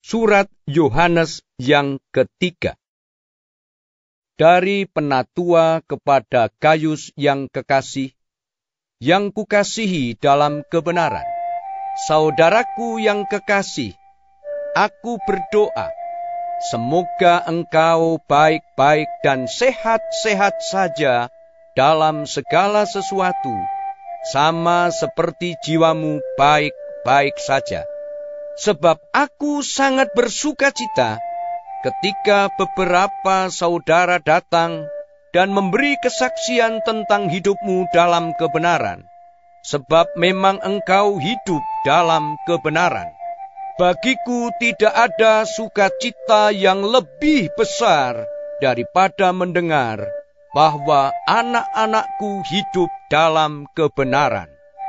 Surat Yohanes yang ketiga. Dari penatua kepada Gayus yang kekasih, yang kukasihi dalam kebenaran. Saudaraku yang kekasih, aku berdoa, semoga engkau baik-baik dan sehat-sehat saja dalam segala sesuatu, sama seperti jiwamu baik-baik saja. Sebab aku sangat bersukacita ketika beberapa saudara datang dan memberi kesaksian tentang hidupmu dalam kebenaran. Sebab memang engkau hidup dalam kebenaran. Bagiku tidak ada sukacita yang lebih besar daripada mendengar bahwa anak-anakku hidup dalam kebenaran.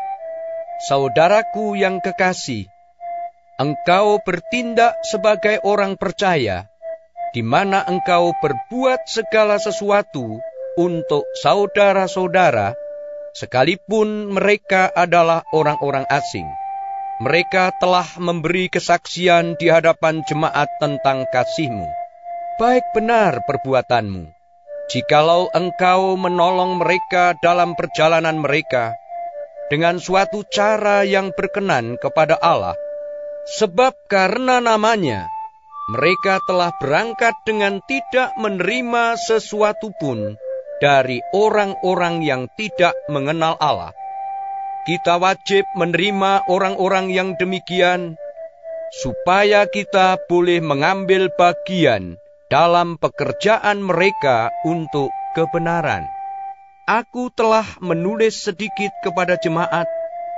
Saudaraku yang kekasih, engkau bertindak sebagai orang percaya, di mana engkau berbuat segala sesuatu untuk saudara-saudara, sekalipun mereka adalah orang-orang asing. Mereka telah memberi kesaksian di hadapan jemaat tentang kasih-Mu. Baik benar perbuatanmu, jikalau engkau menolong mereka dalam perjalanan mereka, dengan suatu cara yang berkenan kepada Allah, sebab karena namanya, mereka telah berangkat dengan tidak menerima sesuatu pun dari orang-orang yang tidak mengenal Allah. Kita wajib menerima orang-orang yang demikian, supaya kita boleh mengambil bagian dalam pekerjaan mereka untuk kebenaran. Aku telah menulis sedikit kepada jemaat,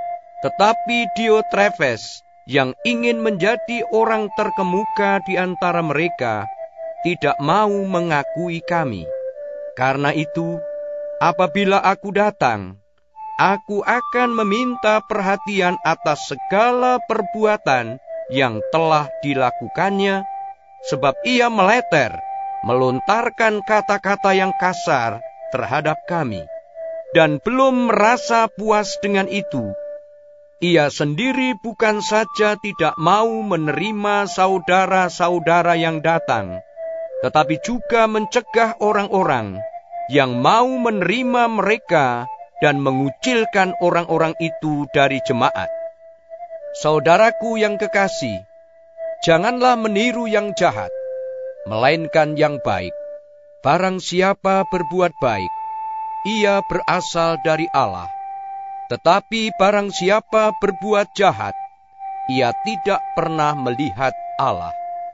tetapi Diotrefes, yang ingin menjadi orang terkemuka di antara mereka, tidak mau mengakui kami. Karena itu, apabila aku datang, aku akan meminta perhatian atas segala perbuatan yang telah dilakukannya, sebab ia meleter, melontarkan kata-kata yang kasar terhadap kami, dan belum merasa puas dengan itu. Ia sendiri bukan saja tidak mau menerima saudara-saudara yang datang, tetapi juga mencegah orang-orang yang mau menerima mereka dan mengucilkan orang-orang itu dari jemaat. Saudaraku yang kekasih, janganlah meniru yang jahat, melainkan yang baik. Barang siapa berbuat baik, ia berasal dari Allah. Tetapi barang siapa berbuat jahat, ia tidak pernah melihat Allah.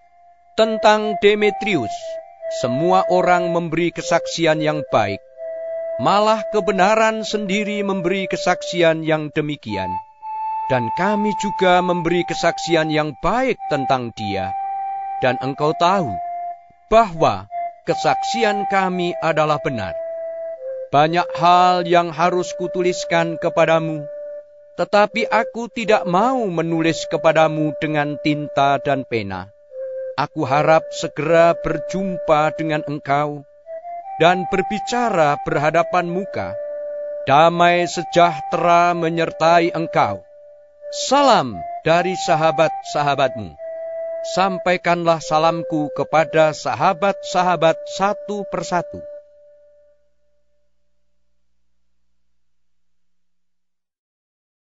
Tentang Demetrius, semua orang memberi kesaksian yang baik, malah kebenaran sendiri memberi kesaksian yang demikian. Dan kami juga memberi kesaksian yang baik tentang dia. Dan engkau tahu bahwa kesaksian kami adalah benar. Banyak hal yang harus kutuliskan kepadamu, tetapi aku tidak mau menulis kepadamu dengan tinta dan pena. Aku harap segera berjumpa dengan engkau dan berbicara berhadapan muka. Damai sejahtera menyertai engkau. Salam dari sahabat-sahabatmu. Sampaikanlah salamku kepada sahabat-sahabat satu persatu.